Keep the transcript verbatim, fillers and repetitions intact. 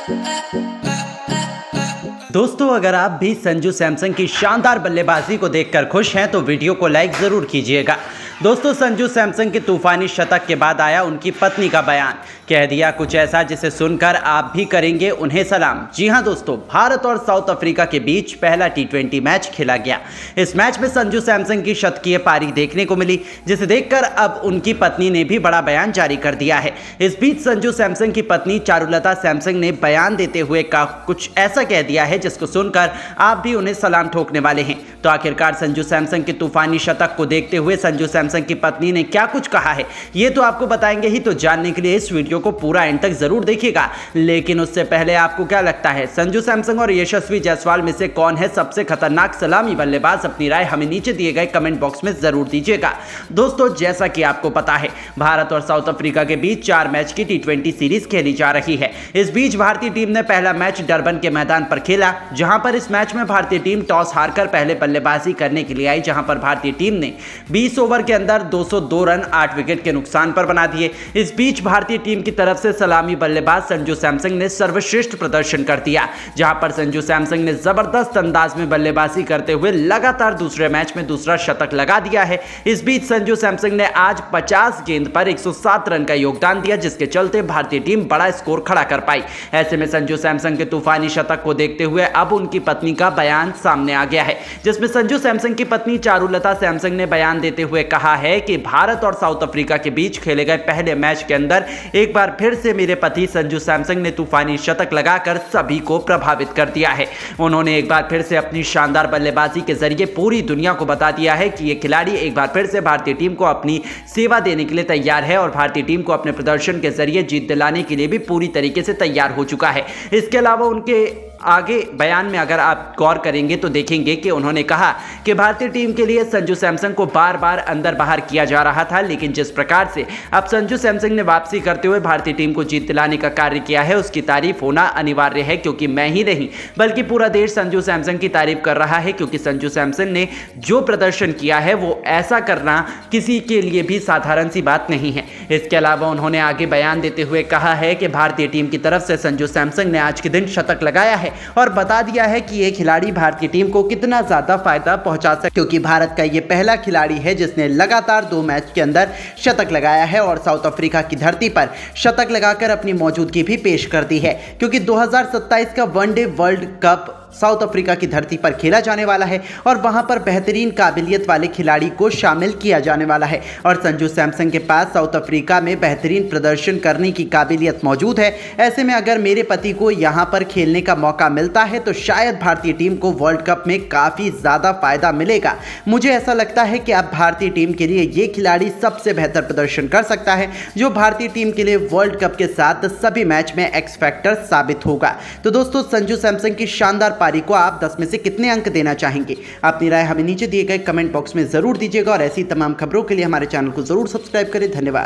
दोस्तों, अगर आप भी संजू सैमसन की शानदार बल्लेबाजी को देखकर खुश हैं तो वीडियो को लाइक ज़रूर कीजिएगा। दोस्तों, संजू सैमसन की तूफानी शतक के बाद आया उनकी पत्नी का बयान। कह दिया कुछ ऐसा जिसे सुनकर आप भी करेंगे उन्हें सलाम। जी हां दोस्तों, भारत और साउथ अफ्रीका के बीच पहला टी ट्वेंटी मैच खेला गया। इस मैच में संजू सैमसन की शतकीय पारी देखने को मिली, जिसे देखकर अब उनकी पत्नी ने भी बड़ा बयान जारी कर दिया है। इस बीच संजू सैमसन की पत्नी चारुलता सैमसन ने बयान देते हुए का कुछ ऐसा कह दिया है जिसको सुनकर आप भी उन्हें सलाम ठोकने वाले हैं। तो आखिरकार संजू सैमसन की तूफानी शतक को देखते हुए संजू सैमसन की पत्नी ने क्या कुछ कहा है, ये तो आपको बताएंगे ही। तो जानने के लिए इस वीडियो को पूरा एंड तक जरूर देखिएगा। लेकिन उससे पहले आपको क्या लगता है, संजू सैमसन और यशस्वी जायसवाल में से कौन है सबसे खतरनाक सलामी बल्लेबाज? अपनी राय हमें नीचे दिए गए कमेंट बॉक्स में जरूर दीजिएगा। दोस्तों, जैसा कि आपको पता है, भारत और साउथ अफ्रीका के बीच चार मैच की टी ट्वेंटी सीरीज खेली जा रही है। इस बीच भारतीय टीम ने पहला मैच डरबन के मैदान पर खेला, जहां पर इस मैच में भारतीय टीम टॉस हारकर पहले बल्लेबाजी करने के लिए आई, जहां पर भारतीय टीम ने बीस ओवर के अंदर दो सौ दो रन आठ विकेट के नुकसान पर बना दिए। इस बीच भारतीय टीम की तरफ से सलामी बल्लेबाज संजू सैमसन ने सर्वश्रेष्ठ प्रदर्शन कर दिया, जहां पर संजू सैमसन ने जबरदस्त अंदाज में बल्लेबाजी करते हुए लगातार दूसरे मैच में दूसरा शतक लगा दिया है। इस बीच संजू सैमसन ने आज पचास गेंद पर एक सौ सात रन का योगदान दिया, जिसके चलते भारतीय टीम बड़ा स्कोर खड़ा कर पाई। ऐसे में संजू सैमसन के तूफानी शतक को देखते हुए अब उनकी पत्नी का बयान सामने आ गया है, जिसमें संजू सैमसन की पत्नी चारुलता सैमसन ने बयान देते हुए कहा है कि भारत और साउथ अफ्रीका के बीच खेले गए पहले मैच के अंदर एक बार फिर से मेरे पति संजू सैमसन ने तूफानी शतक लगाकर सभी को प्रभावित कर दिया है। उन्होंने एक बार फिर से अपनी शानदार बल्लेबाजी के जरिए पूरी दुनिया को बता दिया है कि यह खिलाड़ी एक बार फिर से भारतीय टीम को अपनी सेवा देने के लिए तैयार है और भारतीय टीम को अपने प्रदर्शन के जरिए जीत दिलाने के लिए भी पूरी तरीके से तैयार हो चुका है। इसके अलावा उनके आगे बयान में अगर आप गौर करेंगे तो देखेंगे कि उन्होंने कहा कि भारतीय टीम के लिए संजू सैमसन को बार बार अंदर बाहर किया जा रहा था, लेकिन जिस प्रकार से अब संजू सैमसन ने वापसी करते हुए भारतीय टीम को जीत दिलाने का कार्य किया है, उसकी तारीफ होना अनिवार्य है, क्योंकि मैं ही नहीं बल्कि पूरा देश संजू सैमसन की तारीफ कर रहा है। क्योंकि संजू सैमसन ने जो प्रदर्शन किया है वो ऐसा करना किसी के लिए भी साधारण सी बात नहीं है। इसके अलावा उन्होंने आगे बयान देते हुए कहा है कि भारतीय टीम की तरफ से संजू सैमसन ने आज के दिन शतक लगाया है और बता दिया है कि ये खिलाड़ी भारतीय टीम को कितना ज्यादा फायदा पहुंचा सकता है, क्योंकि भारत का ये पहला खिलाड़ी है जिसने लगातार दो मैच के अंदर शतक लगाया है और साउथ अफ्रीका की धरती पर शतक लगाकर अपनी मौजूदगी भी पेश कर दी है। क्योंकि दो हज़ार सत्ताईस का one day world cup South Africa की धरती पर खेला जाने वाला है और वहां पर बेहतरीन काबिलियत वाले खिलाड़ी को शामिल किया जाने वाला है और संजू सैमसन के पास साउथ अफ्रीका में बेहतरीन प्रदर्शन करने की काबिलियत मौजूद है। ऐसे में अगर मेरे पति को यहां पर खेलने का मौका मिलता है तो शायद भारतीय टीम को वर्ल्ड कप में काफ़ी ज़्यादा फायदा मिलेगा। मुझे ऐसा लगता है कि अब भारतीय टीम के लिए ये खिलाड़ी सबसे बेहतर प्रदर्शन कर सकता है, जो भारतीय टीम के लिए वर्ल्ड कप के साथ सभी मैच में एक्स फैक्टर साबित होगा। तो दोस्तों, संजू सैमसन की शानदार पारी को आप दस में से कितने अंक देना चाहेंगे? अपनी राय हमें नीचे दिए गए कमेंट बॉक्स में जरूर दीजिएगा और ऐसी तमाम खबरों के लिए हमारे चैनल को जरूर सब्सक्राइब करें। धन्यवाद।